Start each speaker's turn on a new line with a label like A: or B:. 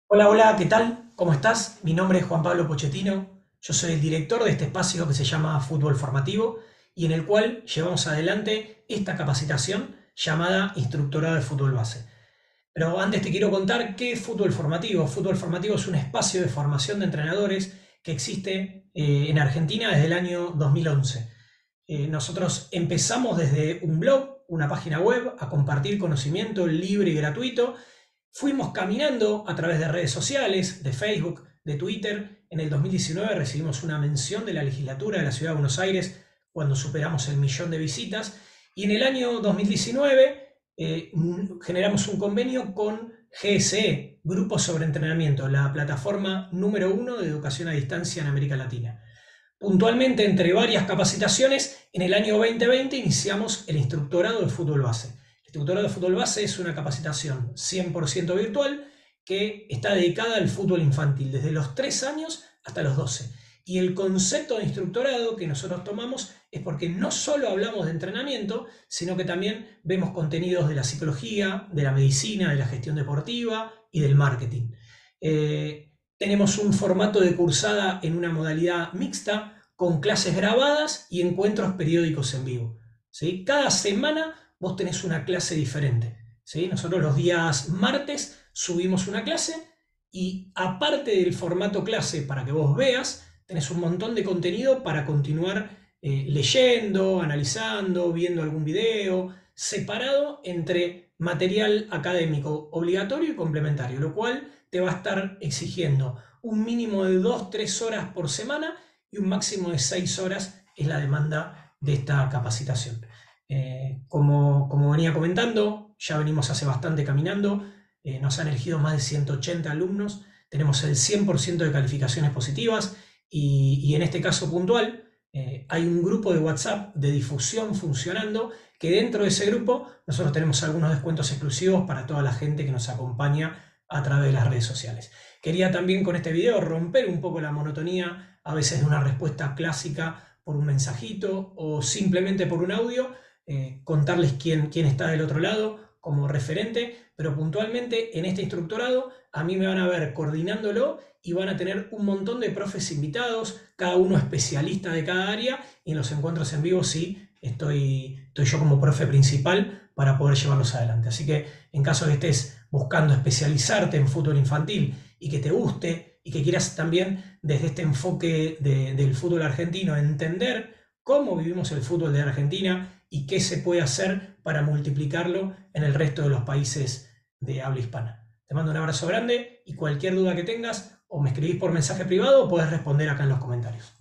A: Hola, hola, ¿qué tal? ¿Cómo estás? Mi nombre es Juan Pablo Pochettino. Yo soy el director de este espacio que se llama Fútbol Formativo y en el cual llevamos adelante esta capacitación llamada Instructorado de Fútbol Base. Pero antes te quiero contar qué es Fútbol Formativo. Fútbol Formativo es un espacio de formación de entrenadores que existe en Argentina desde el año 2011. Nosotros empezamos desde un blog, una página web, a compartir conocimiento libre y gratuito. Fuimos caminando a través de redes sociales, de Facebook, de Twitter. En el 2019 recibimos una mención de la legislatura de la Ciudad de Buenos Aires cuando superamos el 1.000.000 de visitas. Y en el año 2019 generamos un convenio con GSE, Grupo sobre Entrenamiento, la plataforma número uno de educación a distancia en América Latina. Puntualmente, entre varias capacitaciones, en el año 2020 iniciamos el instructorado de fútbol base. El instructorado de fútbol base es una capacitación 100% virtual que está dedicada al fútbol infantil, desde los 3 años hasta los 12. Y el concepto de instructorado que nosotros tomamos es porque no solo hablamos de entrenamiento, sino que también vemos contenidos de la psicología, de la medicina, de la gestión deportiva y del marketing. Tenemos un formato de cursada en una modalidad mixta, con clases grabadas y encuentros periódicos en vivo. ¿Sí? Cada semana vos tenés una clase diferente. ¿Sí? Nosotros los días martes subimos una clase y aparte del formato clase para que vos veas, tenés un montón de contenido para continuar leyendo, analizando, viendo algún video, separado entre material académico obligatorio y complementario, lo cual te va a estar exigiendo un mínimo de 2-3 horas por semana y un máximo de 6 horas es la demanda de esta capacitación. Como venía comentando, ya venimos hace bastante caminando, nos han elegido más de 180 alumnos, tenemos el 100% de calificaciones positivas y en este caso puntual hay un grupo de WhatsApp de difusión funcionando que dentro de ese grupo nosotros tenemos algunos descuentos exclusivos para toda la gente que nos acompaña a través de las redes sociales. Quería también con este video romper un poco la monotonía a veces de una respuesta clásica por un mensajito o simplemente por un audio, contarles quién está del otro lado como referente, pero puntualmente en este instructorado a mí me van a ver coordinándolo y van a tener un montón de profes invitados, cada uno especialista de cada área, y en los encuentros en vivo sí estoy yo como profe principal para poder llevarlos adelante. Así que en caso de que estés buscando especializarte en fútbol infantil y que te guste y que quieras también desde este enfoque del fútbol argentino entender cómo vivimos el fútbol de Argentina y qué se puede hacer para multiplicarlo en el resto de los países de habla hispana. Te mando un abrazo grande y cualquier duda que tengas o me escribís por mensaje privado o podés responder acá en los comentarios.